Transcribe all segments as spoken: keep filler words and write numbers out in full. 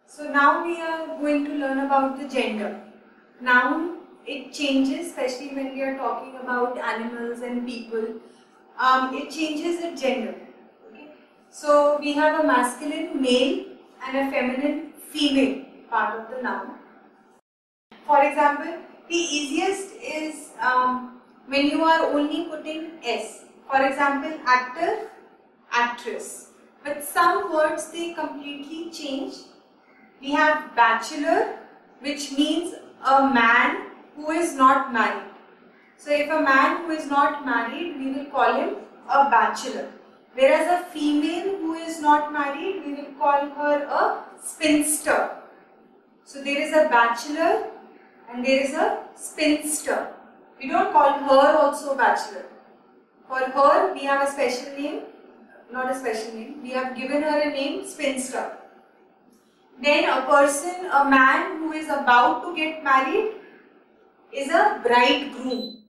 So now we are going to learn about the gender. Noun, it changes, especially when we are talking about animals and people. Um, it changes its gender. Okay? So we have a masculine male and a feminine female part of the noun. For example, the easiest is um, when you are only putting S. For example, actor, actress. But some words they completely change. We have bachelor, which means a man who is not married. So if a man who is not married, we will call him a bachelor. Whereas a female who is not married, we will call her a spinster. So there is a bachelor and there is a spinster. We don't call her also bachelor. For her, we have a special name, not a special name, we have given her a name spinster. Then a person, a man who is about to get married is a bridegroom.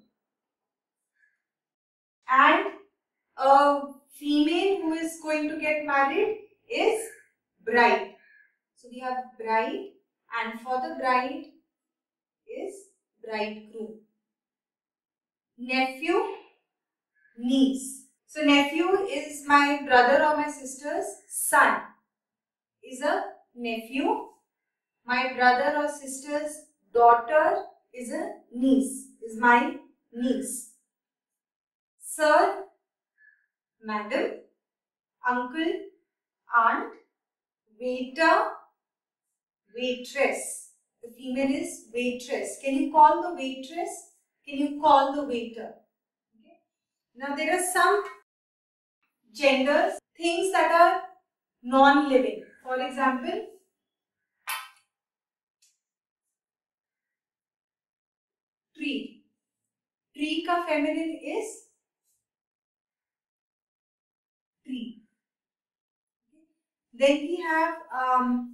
And a female who is going to get married is bride. So we have bride, and for the bride is bridegroom. Nephew, niece. So nephew is my brother or my sister's son, is a nephew. My brother or sister's daughter is a niece, is my niece. Sir, madam, uncle, aunt, waiter, waitress. The female is waitress. Can you call the waitress? Can you call the waiter? Okay. Now there are some genders, things that are non-living. For example, tree. Tree ka feminine is tree. Then we have um,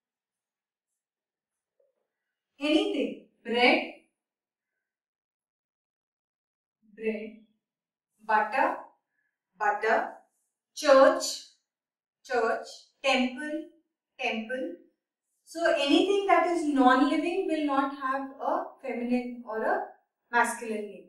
anything. Bread, bread. Butter, butter. Church, church. Temple, temple. So anything that is non-living will not have a feminine or a masculine name.